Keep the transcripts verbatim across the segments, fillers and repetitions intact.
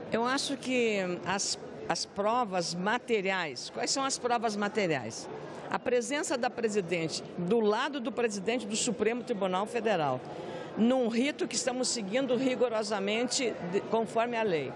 Eu acho que as, as provas materiais, quais são as provas materiais? A presença da presidente do lado do presidente do Supremo Tribunal Federal, num rito que estamos seguindo rigorosamente de, conforme a lei.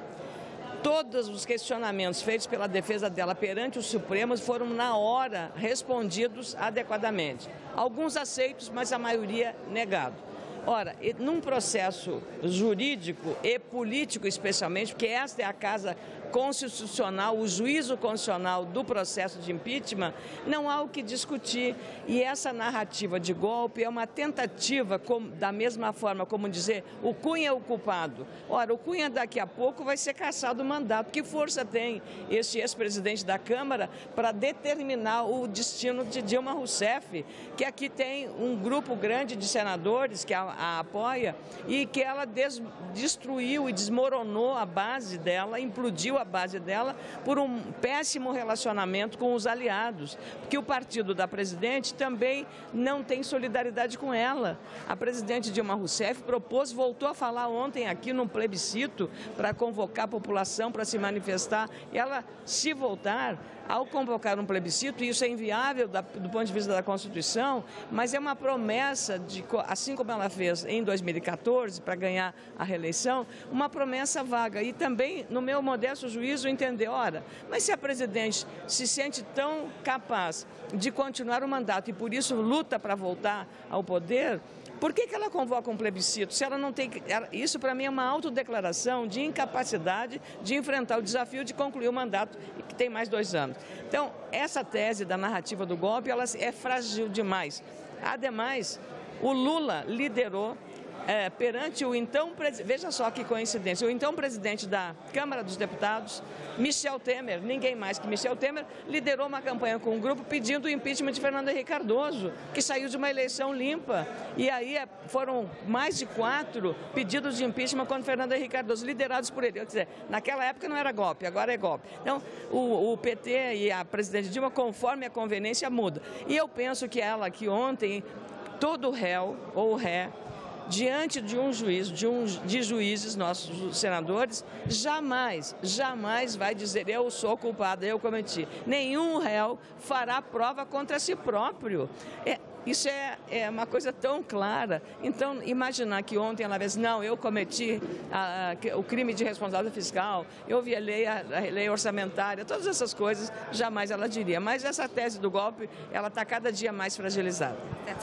Todos os questionamentos feitos pela defesa dela perante o Supremo foram, na hora, respondidos adequadamente. Alguns aceitos, mas a maioria negado. Ora, num processo jurídico e político especialmente, porque esta é a casa constitucional, o juízo constitucional do processo de impeachment, não há o que discutir. E essa narrativa de golpe é uma tentativa, como, da mesma forma como dizer, o Cunha é o culpado. Ora, o Cunha daqui a pouco vai ser cassado o mandato. Que força tem este ex-presidente da Câmara para determinar o destino de Dilma Rousseff, que aqui tem um grupo grande de senadores que a a apoia e que ela des, destruiu e desmoronou a base dela, implodiu a base dela por um péssimo relacionamento com os aliados, porque o partido da presidente também não tem solidariedade com ela. A presidente Dilma Rousseff propôs, voltou a falar ontem aqui num plebiscito para convocar a população para se manifestar, e ela, se voltar, ao convocar um plebiscito, e isso é inviável da, do ponto de vista da Constituição, mas é uma promessa, de, assim como ela fez em dois mil e quatorze, para ganhar a reeleição, uma promessa vaga. E também, no meu modesto juízo, entender, ora, mas se a presidente se sente tão capaz de continuar o mandato e por isso luta para voltar ao poder, por que que ela convoca um plebiscito? Se ela não tem, isso para mim é uma autodeclaração de incapacidade de enfrentar o desafio de concluir o mandato, que tem mais dois anos. Então, essa tese da narrativa do golpe, ela é frágil demais. Ademais, o Lula liderou É, perante o então, veja só que coincidência, o então presidente da Câmara dos Deputados, Michel Temer, ninguém mais que Michel Temer, liderou uma campanha com um grupo pedindo o impeachment de Fernando Henrique Cardoso, que saiu de uma eleição limpa. E aí foram mais de quatro pedidos de impeachment contra Fernando Henrique Cardoso, liderados por ele. Quer dizer, naquela época não era golpe, agora é golpe. Então, o, o P T e a presidente Dilma, conforme a conveniência, muda. E eu penso que ela, que ontem, todo réu ou ré, diante de um juiz, de, um, de juízes, nossos senadores, jamais, jamais vai dizer eu sou culpado, eu cometi. Nenhum réu fará prova contra si próprio. É, isso é, é uma coisa tão clara. Então, imaginar que ontem ela disse, não, eu cometi a, a, o crime de responsabilidade fiscal, eu violei a, a lei orçamentária, todas essas coisas, jamais ela diria. Mas essa tese do golpe, ela está cada dia mais fragilizada.